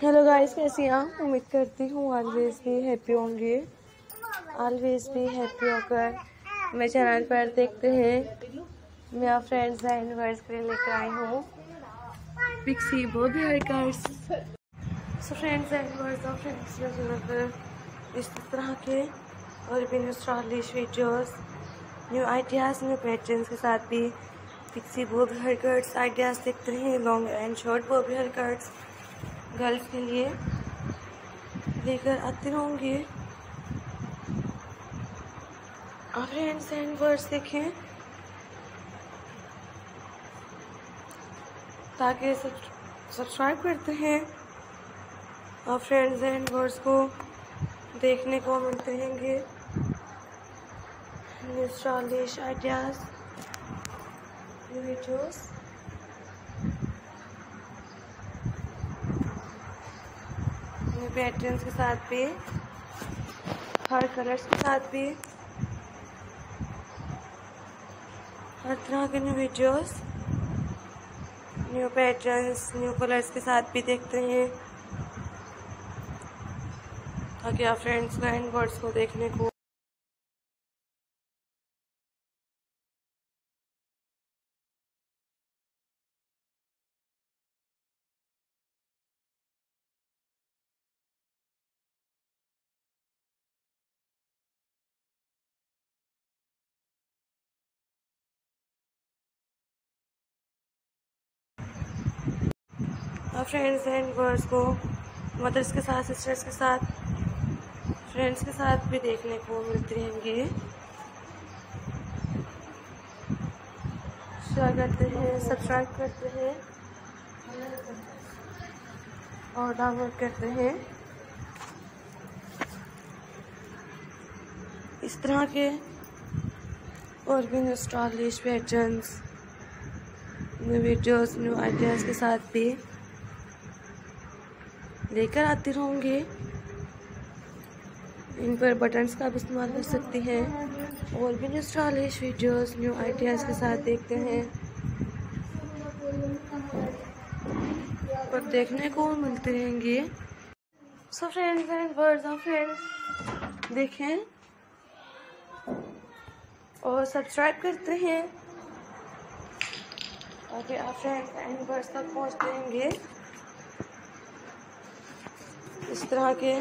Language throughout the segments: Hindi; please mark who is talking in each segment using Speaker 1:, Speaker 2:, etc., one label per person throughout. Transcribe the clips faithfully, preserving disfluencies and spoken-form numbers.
Speaker 1: हेलो गाइस, कैसी हैं आप? उम्मीद करती हूँ ऑलवेज भी हैप्पी होंगे। ऑलवेज भी हैप्पी होकर मेरे चैनल पर देखते हैं। मेरा फ्रेंड्स एंड वर्स के लिए लेकर आई हूँ pixie bobby hair cuts. So friends and verse of friends channel पर इस तरह के और भी new stylish videos, new ideas, new patterns के साथ भी pixie bobby hair cuts ideas देखते हैं। Long and short bobby hair cuts girls के लिए लेकर आते होंगे। और फ्रेंड्स एंड वर्ड्स देखें ताकि सब्सक्राइब करते हैं और फ्रेंड्स एंड वर्ड्स को देखने को मिलते रहेंगे new stylish ideas, new videos. Patterns के साथ भी, हर कलर्स के साथ भी, हर तरह के new videos, new patterns, new colours के साथ भी देखते हैं ताकि आप फ्रेंड्स एंड वर्ड्स को देखने को और फ्रेंड्स एंड वर्ड्स को मदर्स के साथ, सिस्टर्स के साथ, फ्रेंड्स के साथ भी देखने को मिलते रहेंगे। शेयर करते हैं, सब्सक्राइब करते हैं और डाउनलोड करते हैं। इस तरह के और भी new stylish patterns, new videos, new ideas के साथ भी लेकर आती रहूँगी। इन पर बटन्स का भी इस्तेमाल कर सकती हैं और भी new stylish videos, new ideas के साथ देखते हैं पर देखने को मिलते रहेंगे। So friends and words of friends देखें और सब्सक्राइब करते हैं ताकि आप फ्रेंड्स एंड वर्ड्स तक पहुँचते रहेंगे। इस तरह के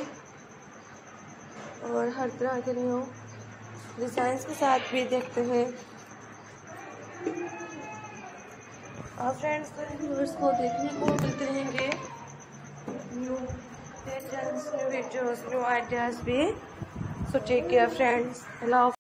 Speaker 1: और हर तरह के न्यू डिज़ाइंस के साथ भी देखते हैं और फ्रेंड्स एंड व्यूअर्स को देखने को मिलते रहेंगे new patterns, new videos, new ideas भी। So take care friends.